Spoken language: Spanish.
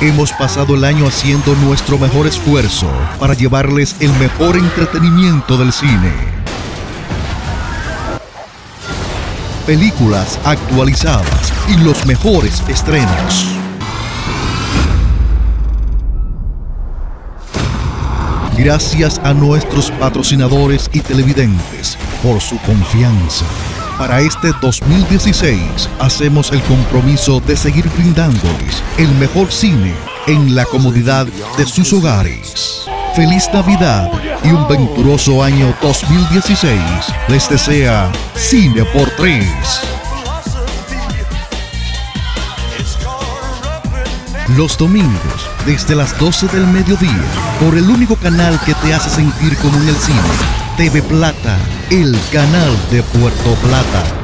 Hemos pasado el año haciendo nuestro mejor esfuerzo para llevarles el mejor entretenimiento del cine. Películas actualizadas y los mejores estrenos. Gracias a nuestros patrocinadores y televidentes por su confianza. Para este 2016 hacemos el compromiso de seguir brindándoles el mejor cine en la comodidad de sus hogares. Feliz Navidad y un venturoso año 2016 les desea Cine por 3. Los domingos, desde las 12 del mediodía, por el único canal que te hace sentir como en el cine, TV Plata, el canal de Puerto Plata.